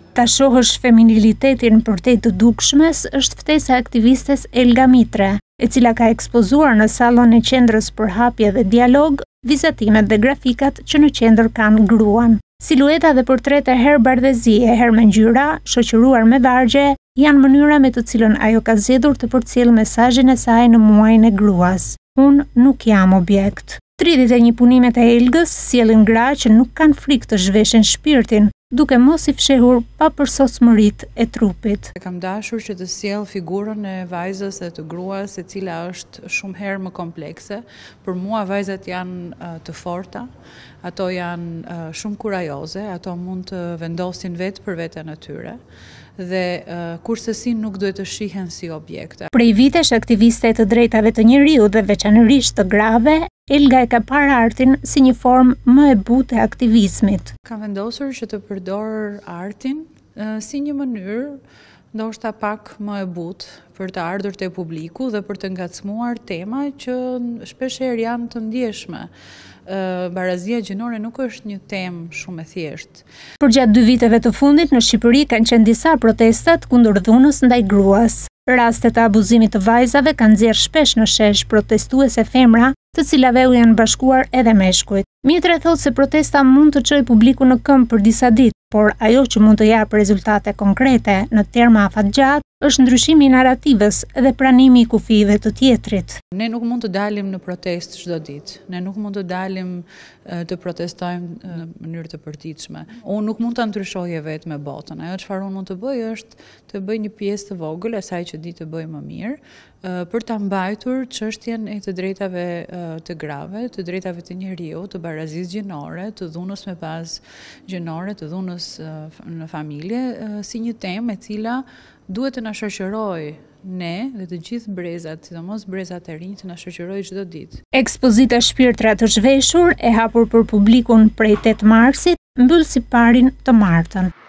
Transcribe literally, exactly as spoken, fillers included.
Ta shohësh feminilitetin përtej të dukshmes është ftesa e aktivistes Elga Mitre, e cila ka ekspozuar në sallon e qendrës për hapje dhe dialog vizatimet dhe grafikat që në qendër kanë gruan. Silueta dhe portrete herë bardhëzie, herë me ngjyra, shoqëruar me vargje, janë mënyra me të cilën ajo ka zgjedhur të përcjellë mesazhin e saj në muajin e gruas. Unë nuk jam objekt. tridhjet e një punimet e Elgës sjellin gra që nuk kanë frikë të zhveshin shpirtin, duke mos i fshehur papërsosmëritë e trupit. Kam dashur që të sjell figurën e vajzës e të gruas, e cila është shumë herë më komplekse. Për mua vajzat janë uh, të forta, ato janë uh, shumë kurajoze, ato mund të vendosin vetë për veten e tyre. Dhe uh, kurse si nuk duhet të shihen si objekte. Prej vitesh aktiviste të drejtave të njeriut dhe veçanërisht të grave, Elga e ka parë artin si një formë më e butë e aktivizmit. Kam vendosur që të përdor artin uh, si një mënyrë ndoshta pak më e butë për të ardhur te publiku dhe për të ngacmuar tema që shpeshherë janë të ndjeshme. Uh, barazia gjinore nuk është një temë shumë e thjeshtë. Përgjatë dy viteve të fundit në Shqipëri kanë qenë disa protestat kundër dhunës ndaj gruas. Rastet e abuzimit të vajzave kanë nxjerrë shpesh në shesh protestuese femra, të cilave u janë bashkuar edhe meshkujt. Mitre thotë se protesta mund të çojë publikun në këmbë për disa ditë, por ajo që mund të japë rezultate konkrete në terma afatgjatë është ndryshimi i narrativës dhe pranimi i kufive të tjetrit. Ne nuk mund të dalim në protestë çdo ditë. Ne nuk mund të dalim të protestojmë në mënyrë të përditshme. Unë nuk mund ta ndryshojë vetë me botën. Ajo çfarë unë mund të bëj është të bëj një pjesë të vogël e asaj që di të bëj më mirë, për ta mbajtur çështjen e të drejtave të grave, të drejtave të njeriut, të barazisë gjinore, të dhunës me bazë gjinore, të dhunës në familje, si një temë e cila duhet të na shoqërojë ne dhe të gjithë brezat, sidomos brezat e rinj, të na shoqërojë çdo ditë. Ekspozita Shpirtra të zhveshur, e hapur për publikun prej tetë marsit, mbyll siparin të martën.